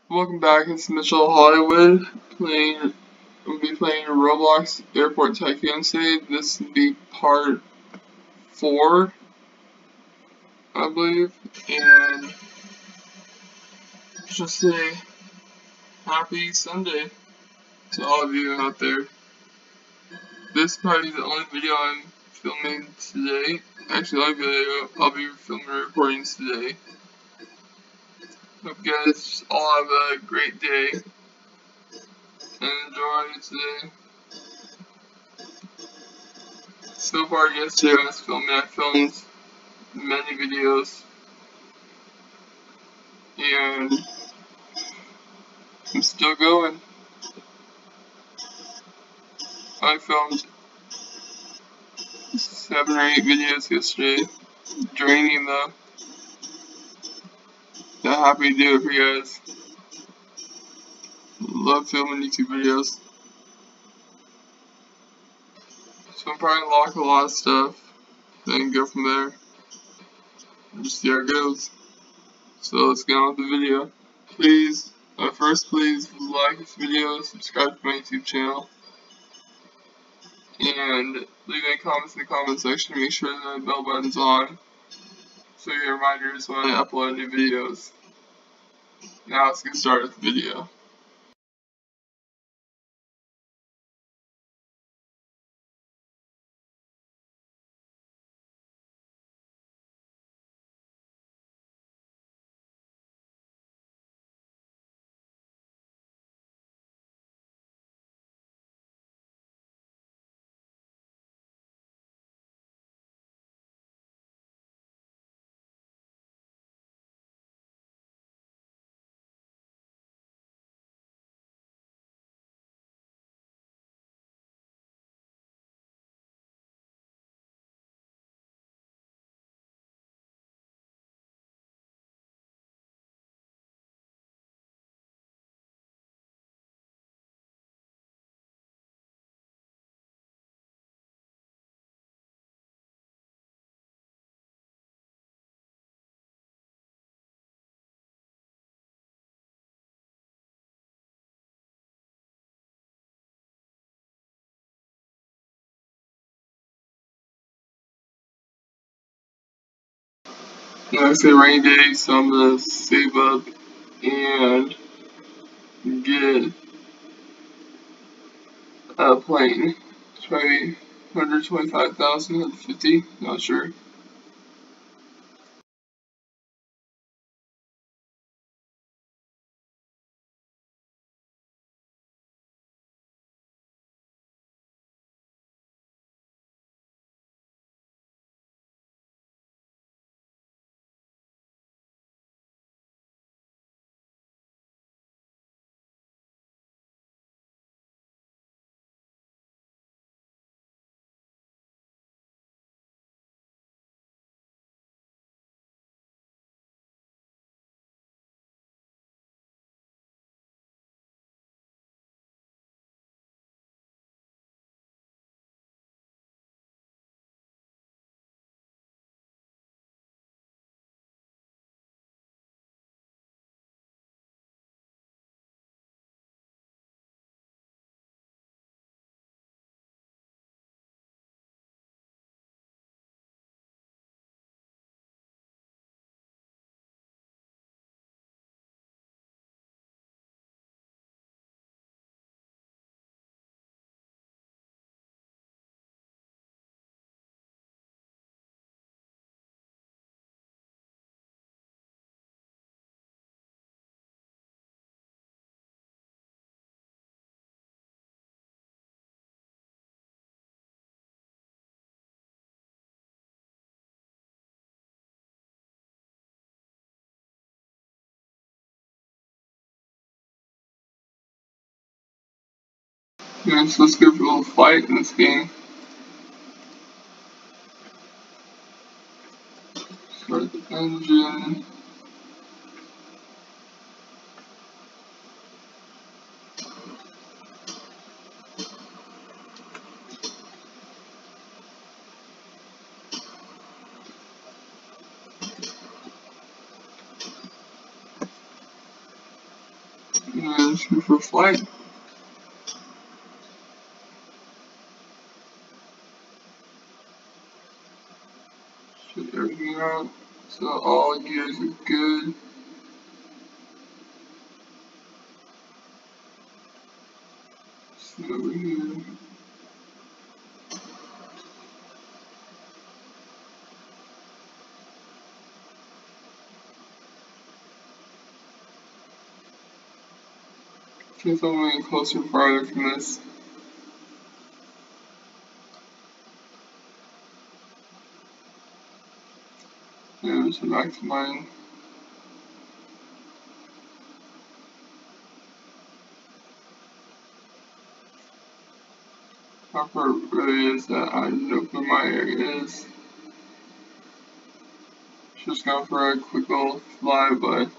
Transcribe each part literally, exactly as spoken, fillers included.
Welcome back, it's Mitchell Hollywood playing we'll be playing Roblox Airport Tycoon today. This will be part four, I believe, and just say happy Sunday to all of you out there. This is probably the only video I'm filming today. Actually, the only video I'll be filming recordings today. Hope you guys all have a great day and enjoy today. So far yesterday I was filming, I filmed many videos and I'm still going. I filmed seven or eight videos yesterday, draining though. So happy to do it for you guys. Love filming YouTube videos. So I'm probably gonna lock a lot of stuff, then go from there. And just see how it goes. So let's get on with the video. Please, uh, first please like this video, subscribe to my YouTube channel, and leave any comments in the comment section. Make sure the bell button's on so you get reminders when I upload new videos. Now let's get started with the video. Now it's a rainy day, so I'm gonna save up and get a plane. It's probably one hundred twenty-five thousand, one hundred fifty, not sure. Yeah, so let's go for a little fight in this game. Start the engine. register for flight. Check everything out. So all gears are good. See over here. Since I'm moving closer farther from this. Yeah, let's go back to mine. How far it really is that I don't know where my area is. Just going for a quick little flyby.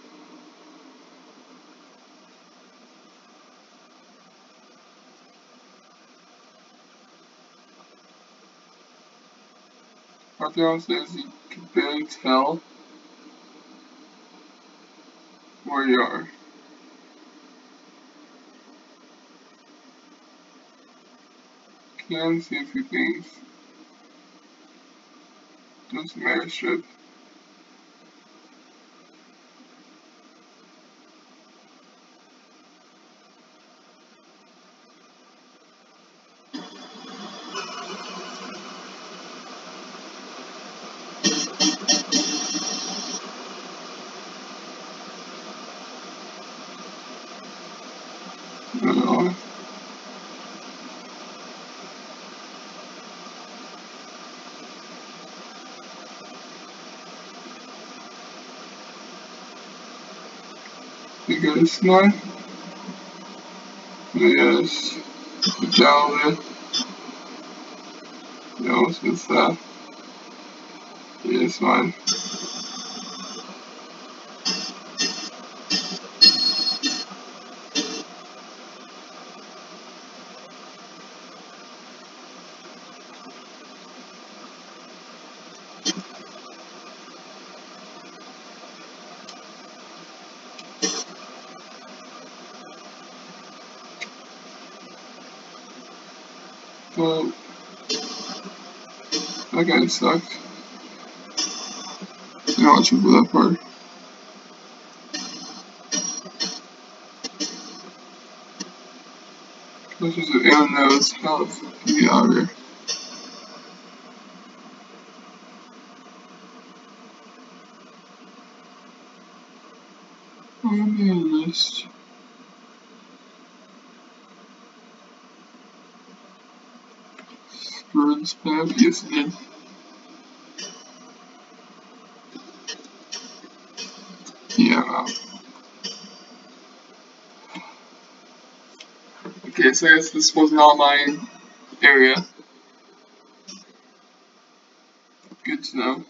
What they also is you can barely tell where you are. Can see a few things. Do some airstrip. Uh, you go this one. Yes. Down there. Yeah, what's this that? Yeah, it's fine. Well, that kind of sucked. I'm not sure for that part. This is an air nose. How the fuck do you get out of here? Oh man, list. Screw this map. Yes, it did. Yeah, I'm out. Okay, so I guess this was not my area. Good to know.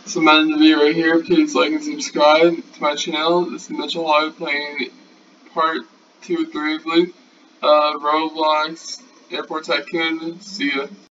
So I'm ending the video right here. Please like and subscribe to my channel. This is Mitchell High playing part two or three, I believe. Uh, Roblox, Airport Tycoon. See ya.